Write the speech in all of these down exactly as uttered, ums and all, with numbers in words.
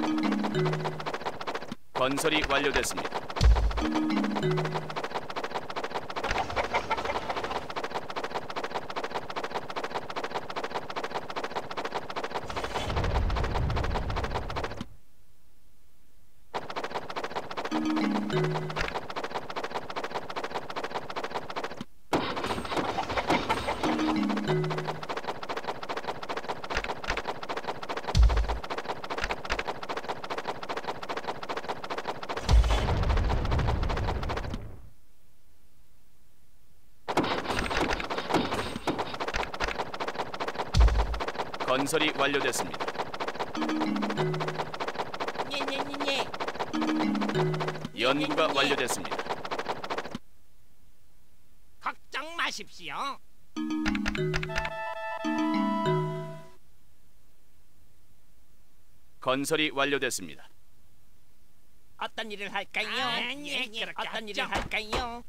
건설이 완료됐습니다. 건설이 완료됐습니다. 녜녜녜녜. 연구가 완료됐습니다. 걱정 마십시오. 건설이 완료됐습니다. 어떤 일을 할까요? 아, 예, 예, 어떤 일을 그렇게 할까요?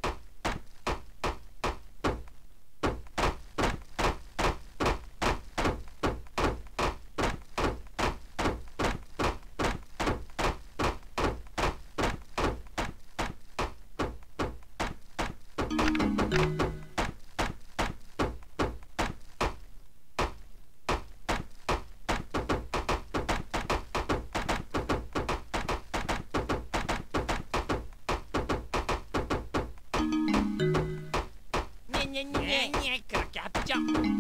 예, 예, 그렇게 합죠.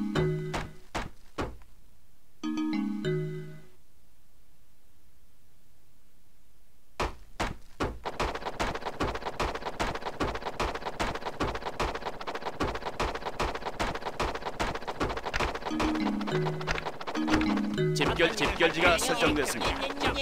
집결 집결지가 설정됐습니다.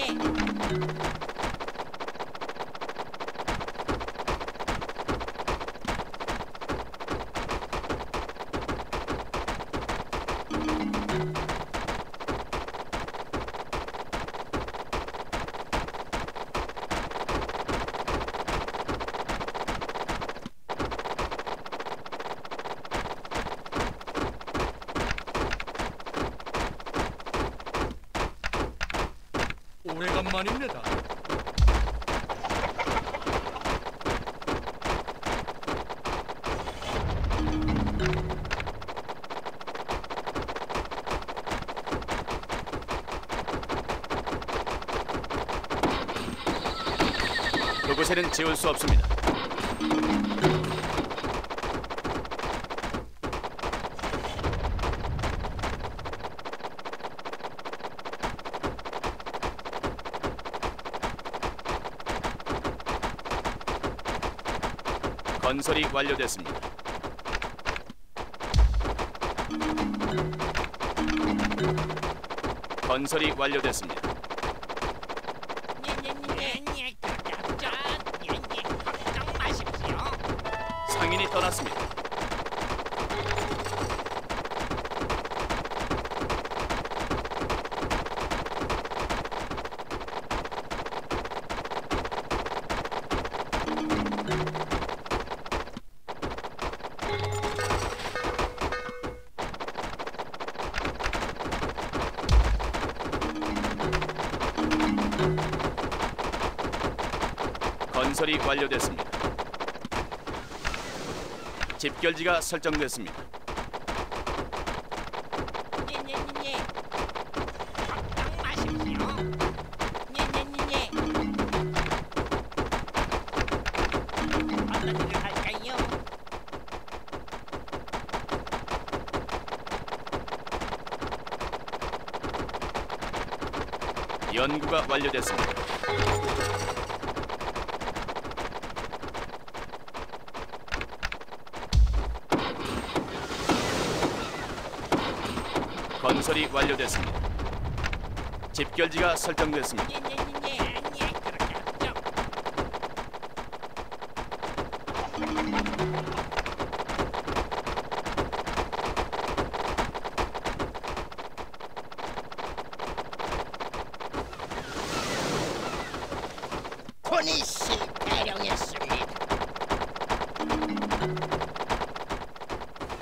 오래간만입니다. 그곳에는 지울 수 없습니다. 건설이 완료됐습니다. 건설이 완료됐습니다. 예, 예, 그렇게 합죠. 예, 예, 걱정 마십시오. 상인이 떠났습니다. 건설이 완료됐습니다. 집결지가 설정됐습니다. 녜녜녜녜. 걱정 마십시오. 녜녜녜녜. 어떤 일을 할까요? 연구가 완료됐습니다. 건설이 완료됐습니다. 집결지가 설정됐습니다. 녜녜녜녜. 예, 그렇게 합죠. 포니씨 대령했습니다.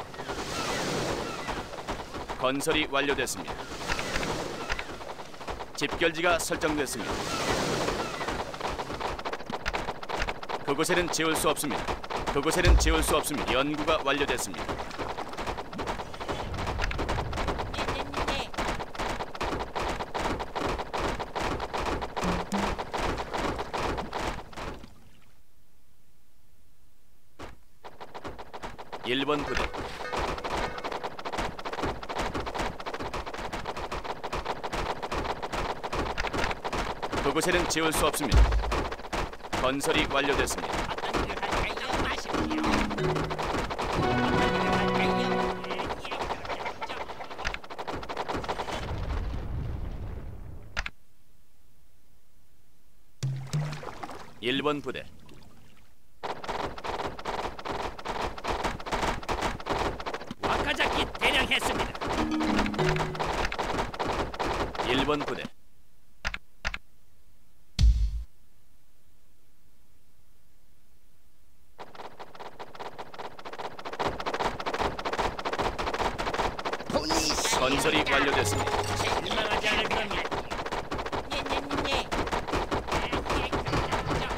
건설이 완료됐습니다. 집결지가 설정됐습니다. 그곳에는 지울 수 없습니다. 그곳에는 지울 수 없습니다. 연구가 완료됐습니다. 네네네. 일 번 부대 그곳에는 지울 수 없습니다. 건설이 완료됐습니다. 어떤 일을 할까요? 마십시오. 어떤 일을 할까요? 예, 예, 그렇겠죠. 일 번 부대 와카자키 대령 했습니다. 일 번 부대 보니시 건설이 완료됐습니다. 실망하지 않을 겁니다. 네네네. 예, 예, 그렇겠죠.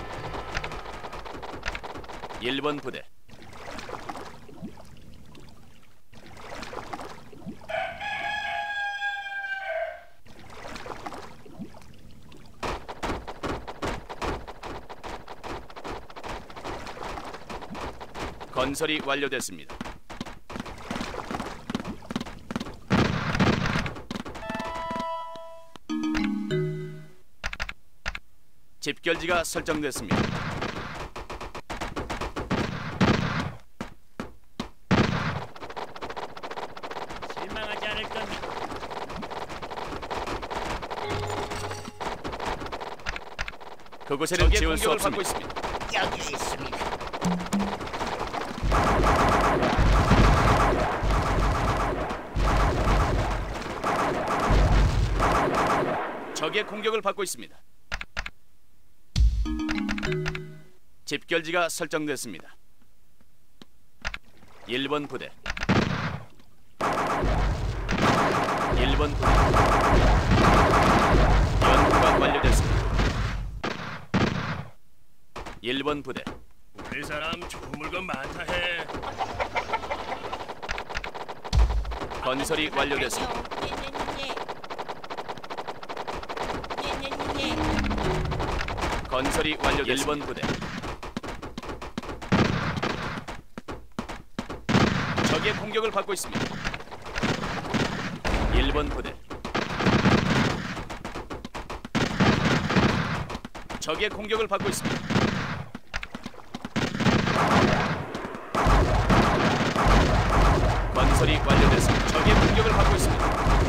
일 번 부대 건설이 완료됐습니다. 집결지가 설정됐습니다. 실망하지 않을 겁니다. 그곳에는 지울 수 공격을 없습니다. 받고 있습니다. 여기 있습니다. 적의 공격을 받고 있습니다. 집결지가 설정됐습니다. 일 번 부대 일 번 부대 연구가 완료됐습니다. 일 번 부대 우리 사람 좋은 물건 많다 해. 건설이 완료됐습니다. 네네네. 네네네. 건설이 완료됐습니다. 일 번 부대 적의 공격을 받고 있습니다. 일 번 부대 적의 공격을 받고 있습니다. 건설이 완료됐습니다. 적의 공격을 받고 있습니다.